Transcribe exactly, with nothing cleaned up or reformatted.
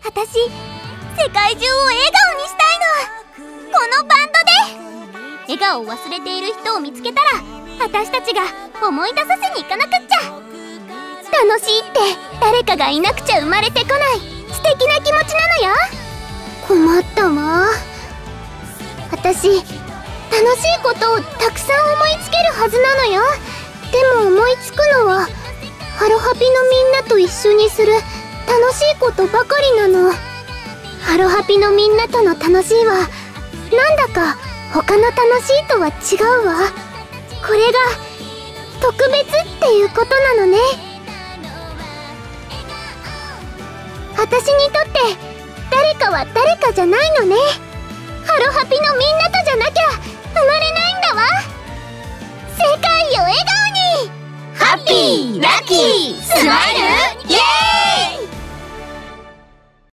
私、世界中を笑顔にしたいの。このバンドで笑顔を忘れている人を見つけたら、私たちが思い出させに行かなくっちゃ。楽しいって誰かがいなくちゃ生まれてこない素敵な気持ちなのよ。困ったわ。私、楽しいことをたくさん思いつけるはずなのよ。でも思いつくのはハロハピのみんなと一緒にする楽しいことばかりなの。ハロハピのみんなとの楽しいはなんだか他の楽しいとは違うわ。これが特別っていうことなのね。私にとって誰かは誰かじゃないのね。ハロハピのみんなとじゃなきゃ生まれないんだわ。世界を笑顔に。 ハッピーラッキースマイルイエーイ。